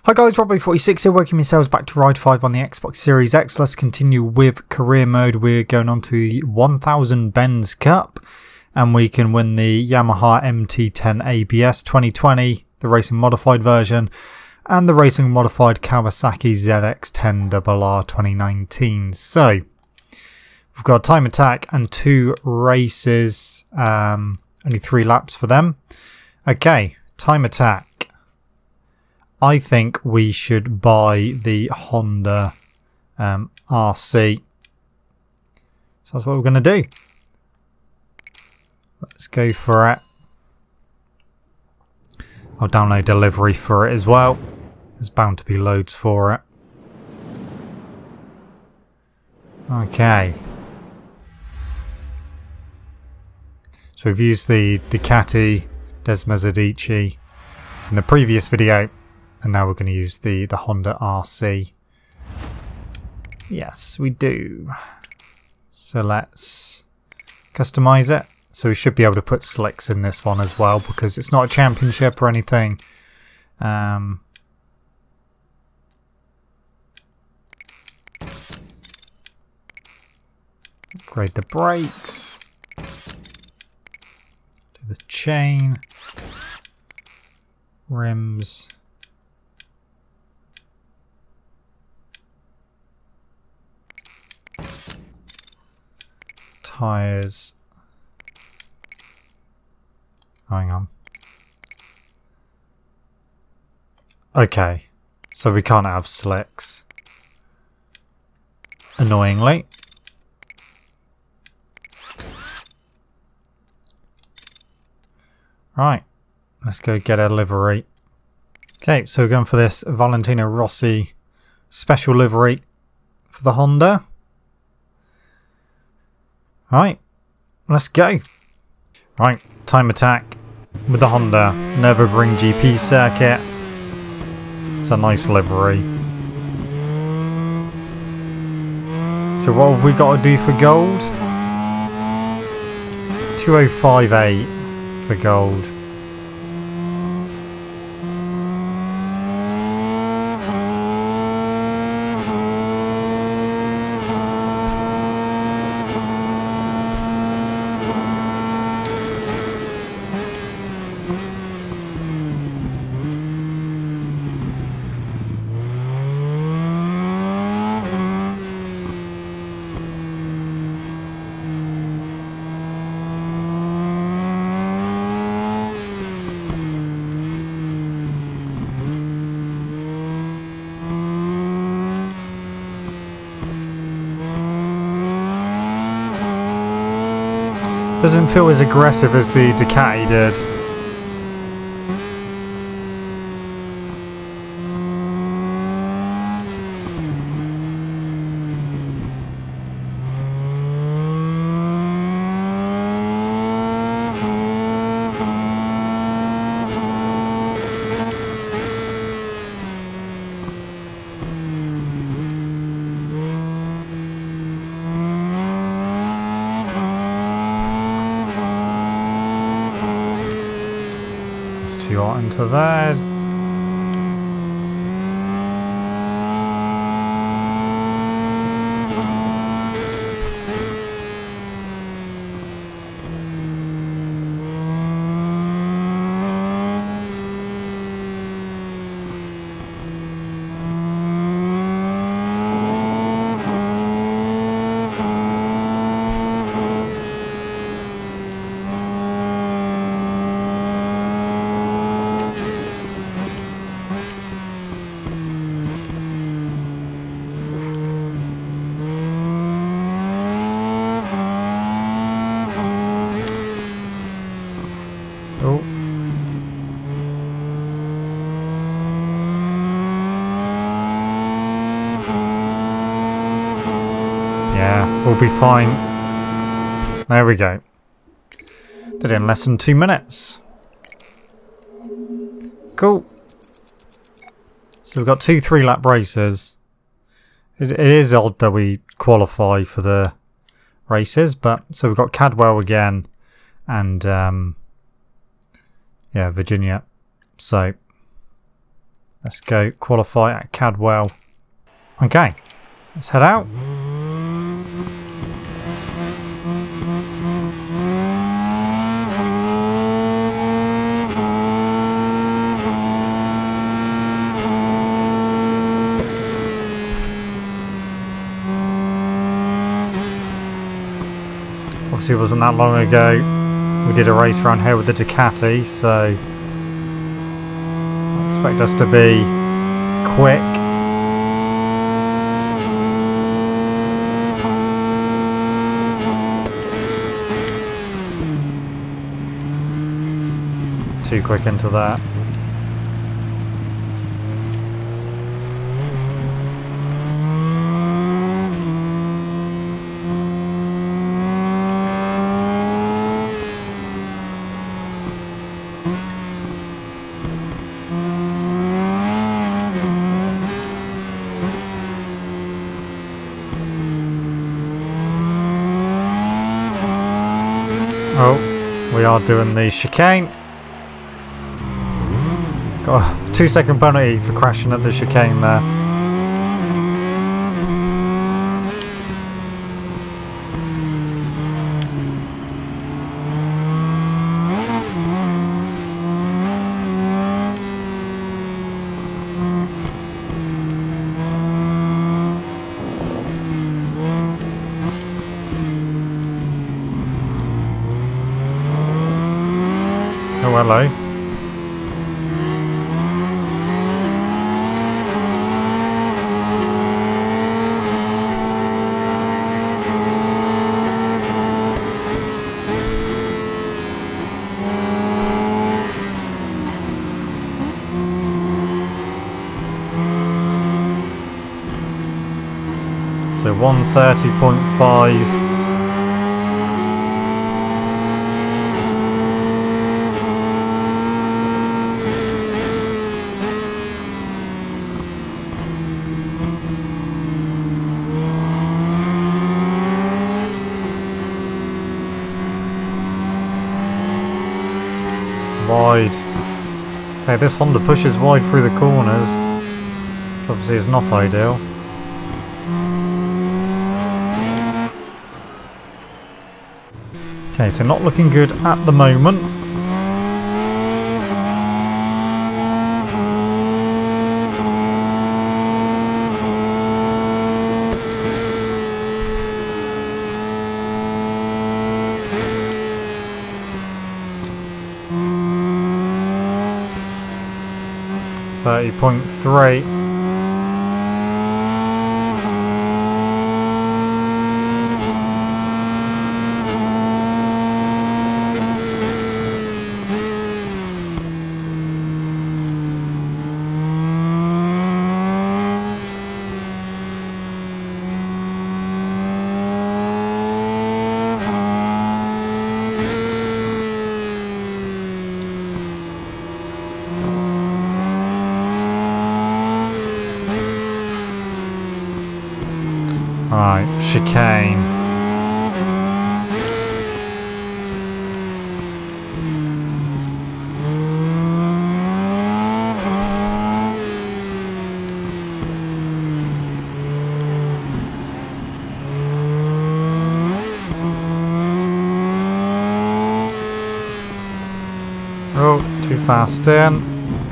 Hi guys, Robbie46 here, welcome yourselves back to Ride 5 on the Xbox Series X. Let's continue with career mode. We're going on to the 1000 Benz Cup and we can win the Yamaha MT10 ABS 2020, the racing modified version, and the racing modified Kawasaki ZX10RR 2019. So, we've got time attack and 2 races, only 3 laps for them. Okay, time attack. I think we should buy the Honda RC. So that's what we're going to do. Let's go for it. I'll download delivery for it as well. There's bound to be loads for it. Okay. So we've used the Ducati Desmosedici in the previous video. And now we're going to use the Honda RC. Yes, we do. So let's customize it. So we should be able to put slicks in this one as well because it's not a championship or anything. Upgrade the brakes. Do the chain. Rims. Tires. Hang on. Okay, so we can't have slicks. Annoyingly. Right, let's go get a livery. Okay, so we're going for this Valentino Rossi special livery for the Honda. Right, let's go. Right, time attack with the Honda Nürburgring GP circuit. It's a nice livery. So what have we got to do for gold? 2058 for gold. Doesn't feel as aggressive as the Ducati did. Too hot into that. Oh. Yeah, we'll be fine. There we go. Did it in less than 2 minutes. Cool. So we've got 2 3-lap races. It is odd that we qualify for the races, but so we've got Cadwell again and yeah, Virginia. So Let's go qualify at Cadwell. Okay, let's head out. Obviously, it wasn't that long ago we did a race around here with the Ducati, so I expect us to be quick. Too quick into that. Oh, we are doing the chicane. Got a 2-second penalty for crashing at the chicane there. Oh, hello. So 130.5. Wide. Okay, this Honda pushes wide through the corners. Obviously it's not ideal. Okay, so not looking good at the moment. .3. Right, chicane. Oh, too fast in.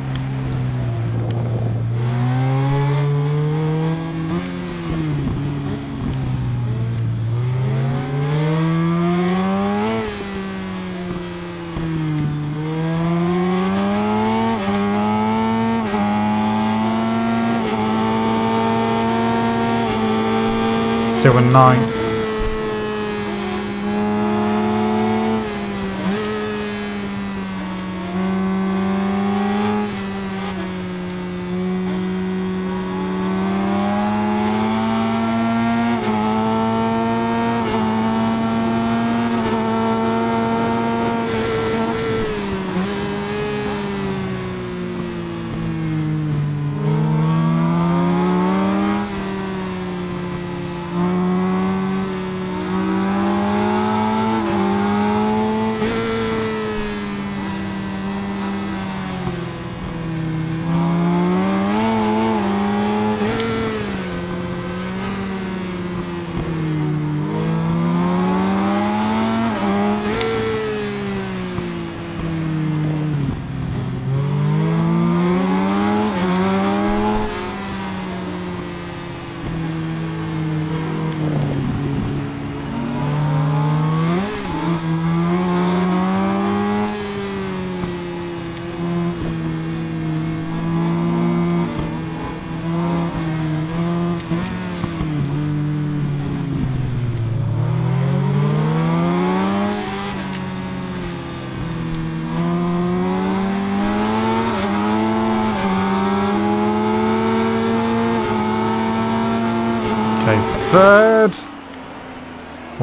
Still in 9th.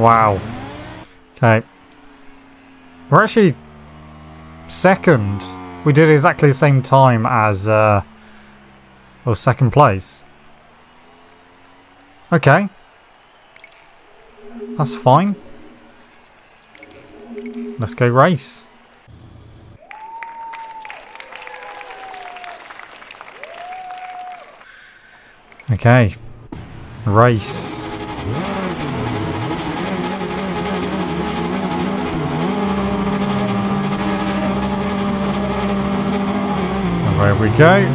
Wow. Okay. We're actually second. We did exactly the same time as, second place. Okay. That's fine. Let's go race. Okay. Race. There we go.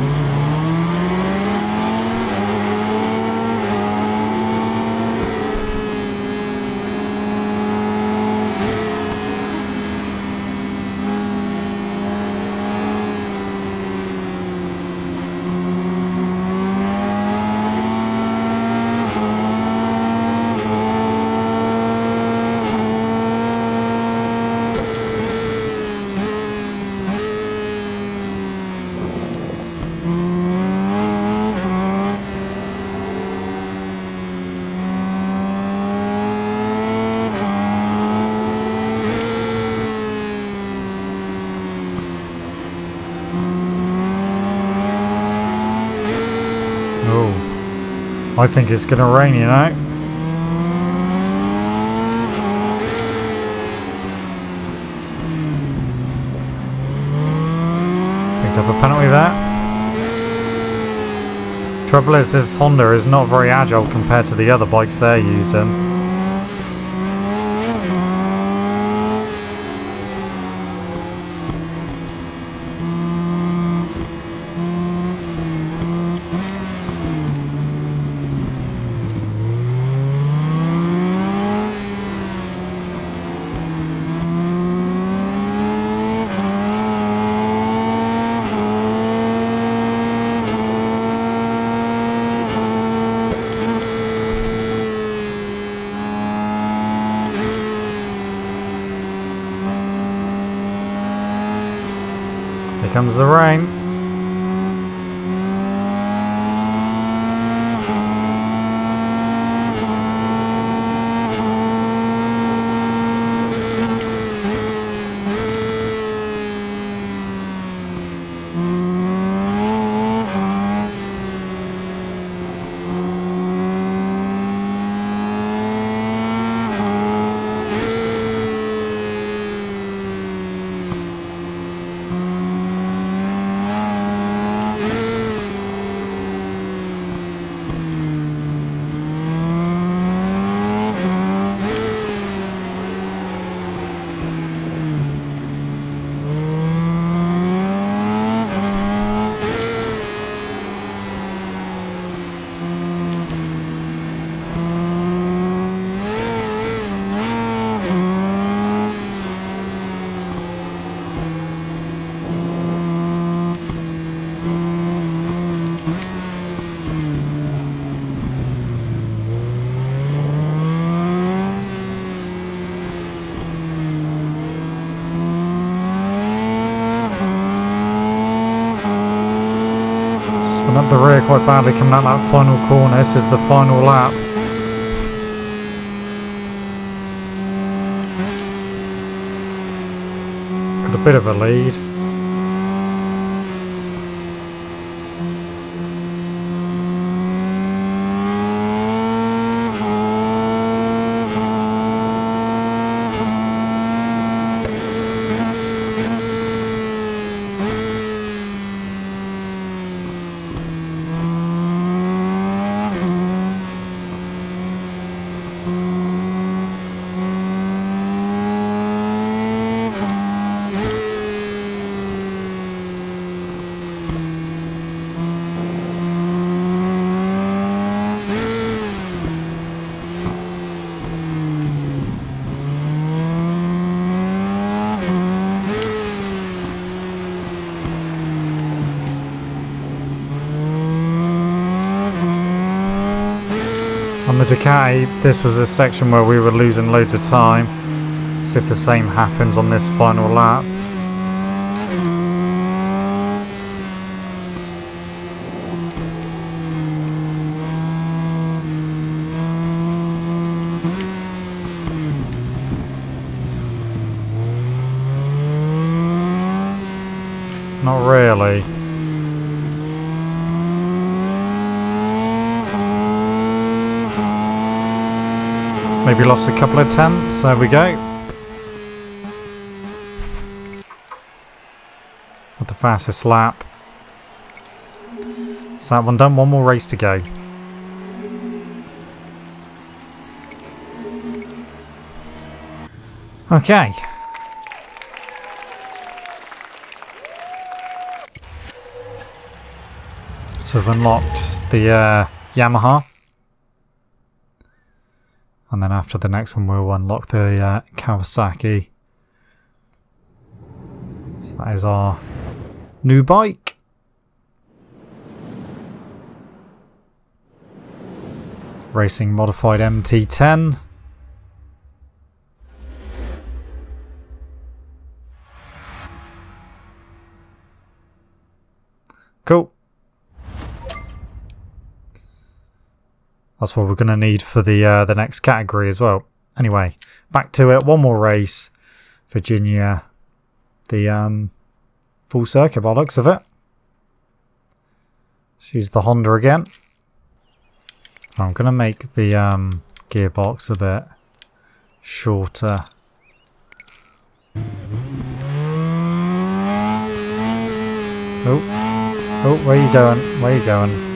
I think it's gonna rain, you know. Picked up a penalty there. Trouble is, this Honda is not very agile compared to the other bikes they're using. Here comes the rain. Spun up the rear quite badly coming out that final corner. This is the final lap. Got a bit of a lead. On the Ducati, this was a section where we were losing loads of time. See if the same happens on this final lap. Not really. Maybe lost a couple of tenths. There we go. With the fastest lap. So that one done. One more race to go. Okay. So I've unlocked the Yamaha. And then after the next one we'll unlock the Kawasaki. So that is our new bike. Racing modified MT10. Cool. That's what we're going to need for the next category as well. Anyway, back to it. One more race. Virginia. The full circuit by the looks of it. Let's use the Honda again. I'm going to make the gearbox a bit shorter. Oh, where are you going? Where are you going?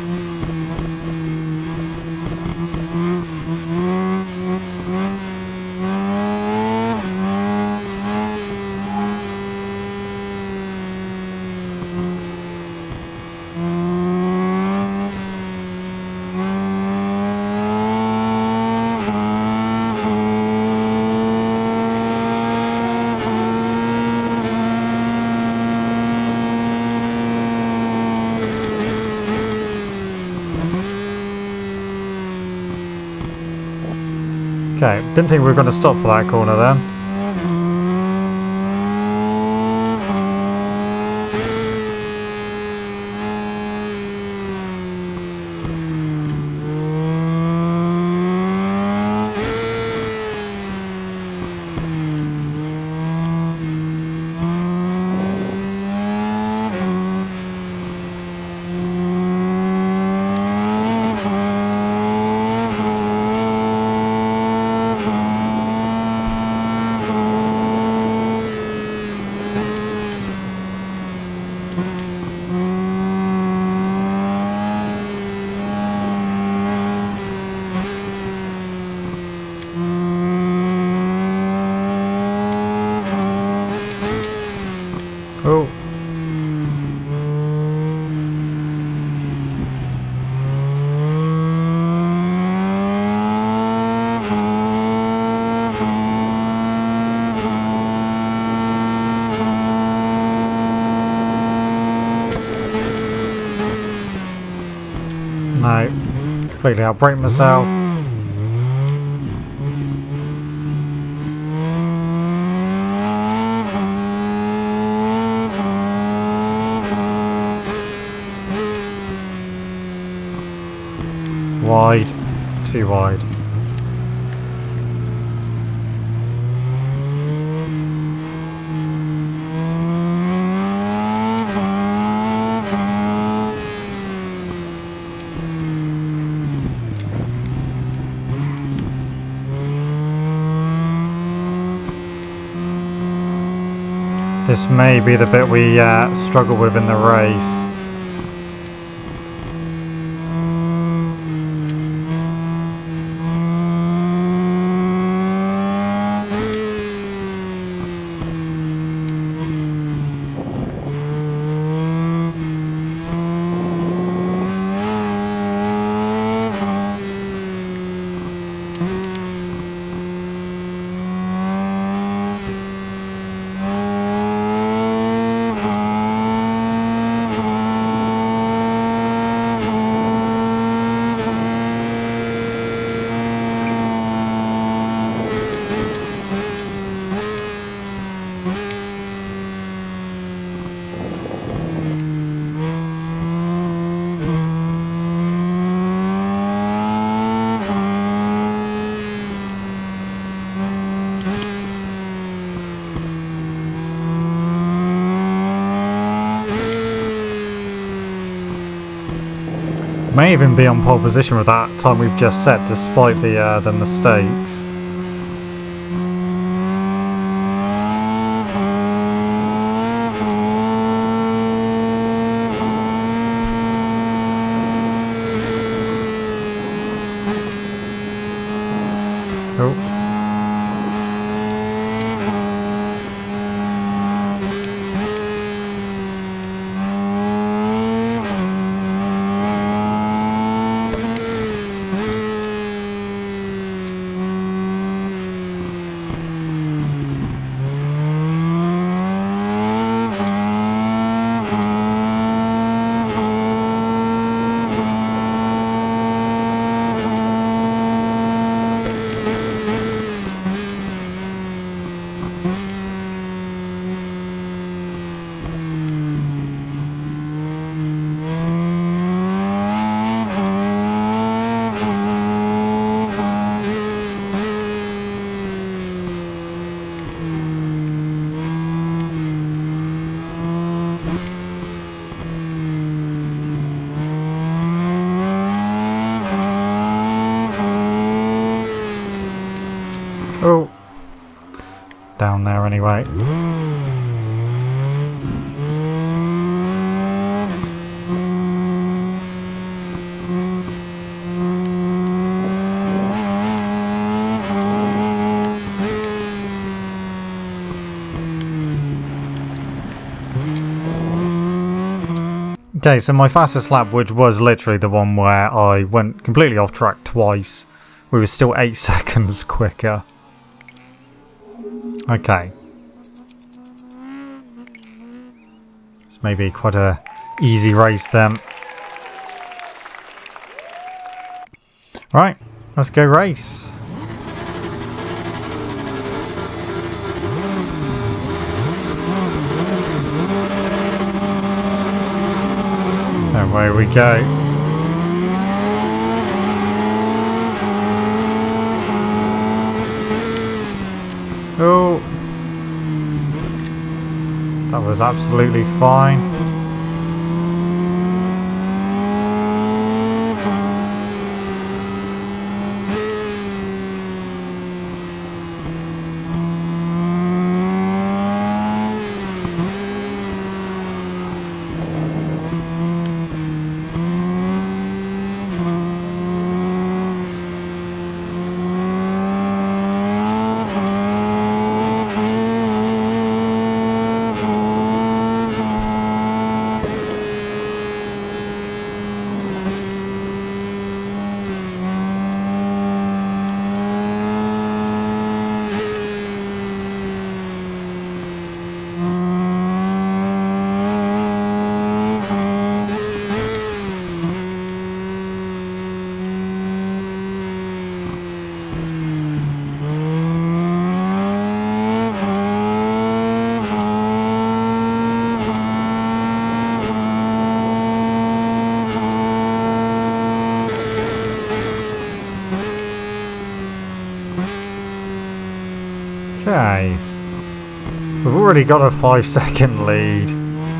Okay, didn't think we were going to stop for that corner then. Oh. No. Completely outbrake myself. Wide. Too wide. This may be the bit we struggle with in the race. may even be on pole position with that time we've just set, despite the mistakes. Oh, down there anyway. Okay, so my fastest lap, which was literally the one where I went completely off track twice, we were still 8 seconds quicker. Okay. It's maybe quite a easy race then. Right, let's go race. And away we go. Oh, that was absolutely fine. Okay, we've already got a 5-second lead.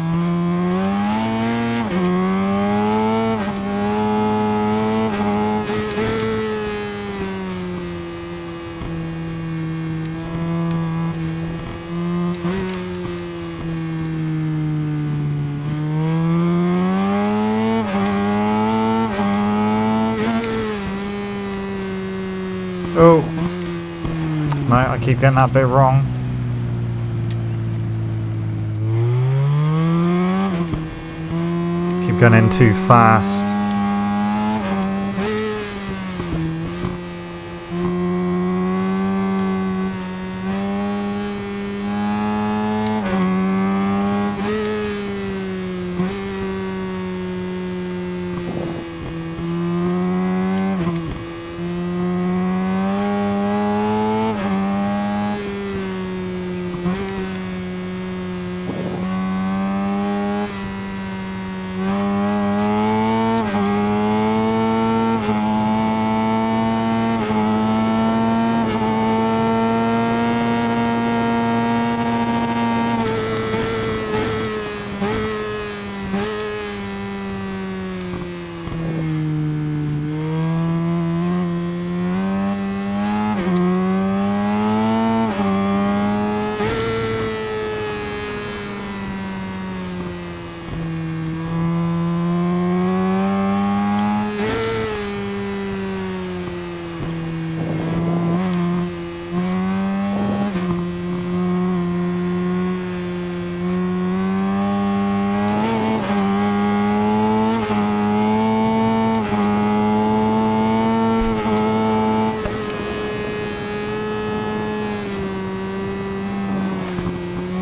Oh. No, I keep getting that bit wrong. Keep going in too fast.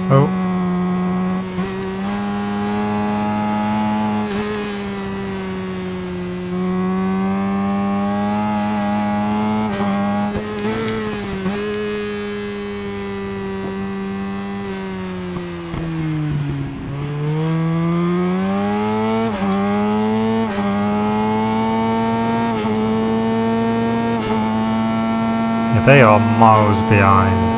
Oh. Yeah, they are miles behind.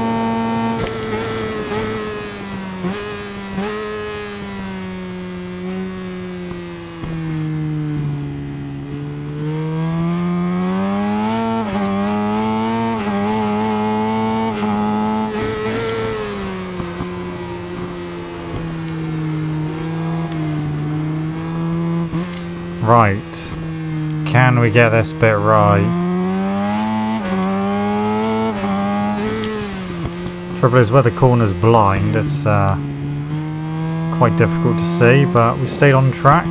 Right. Can we get this bit right? Trouble is, where the corner's blind, it's quite difficult to see, but we stayed on track.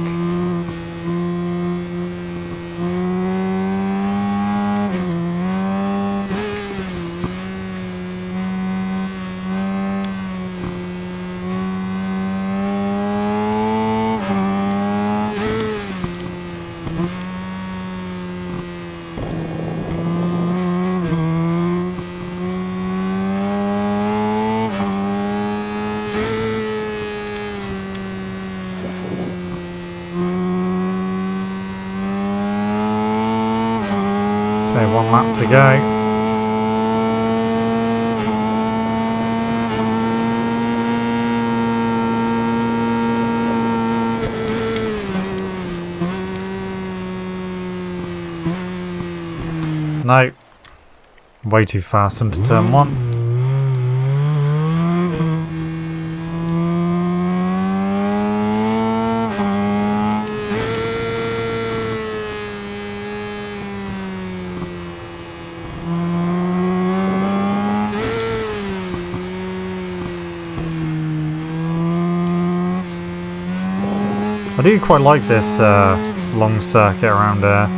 Okay, one lap to go. No. Way too fast into turn one. I do quite like this long circuit around here.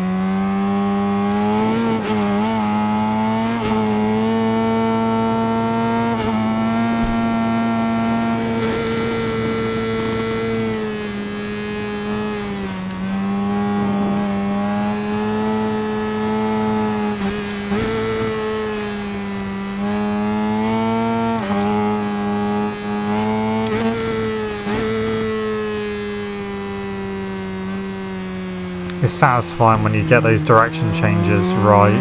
It's satisfying when you get those direction changes right.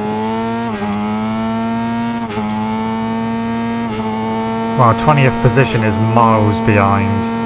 Wow, 20th position is miles behind.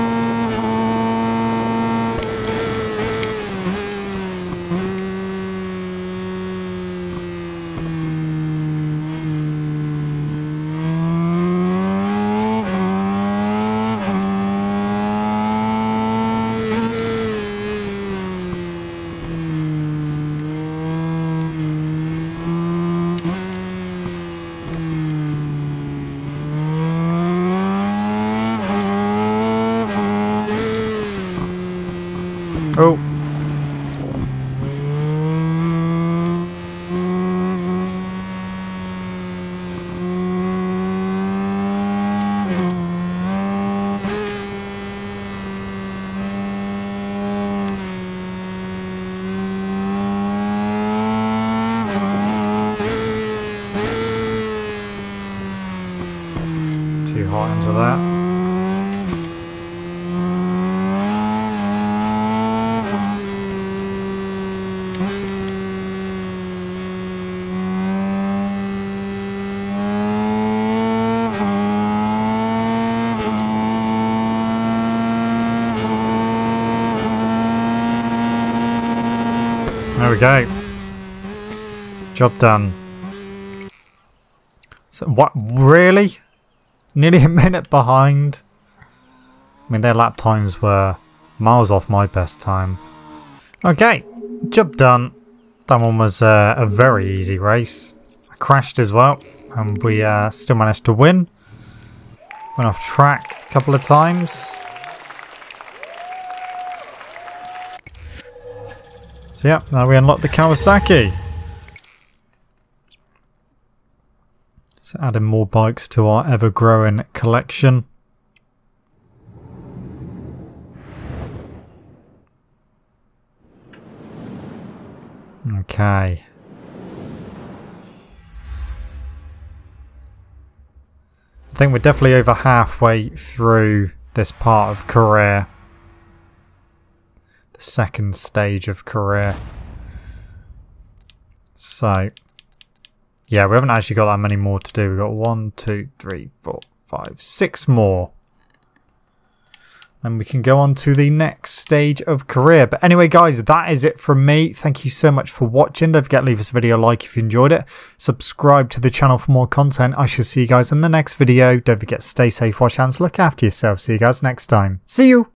Oh. Too hot into that. There we go. Job done. So what? Really? Nearly a minute behind? I mean, their lap times were miles off my best time. Okay, job done. That one was a very easy race. I crashed as well, and we still managed to win. Went off track a couple of times. So yeah, now we unlock the Kawasaki. So adding more bikes to our ever-growing collection. Okay. I think we're definitely over halfway through this part of career. The second stage of career. So, yeah, we haven't actually got that many more to do. We've got 1, 2, 3, 4, 5, 6 more. And we can go on to the next stage of career. But anyway, guys, that is it from me. Thank you so much for watching. Don't forget to leave this video a like if you enjoyed it. Subscribe to the channel for more content. I shall see you guys in the next video. Don't forget to stay safe, wash hands, look after yourself. See you guys next time. See you!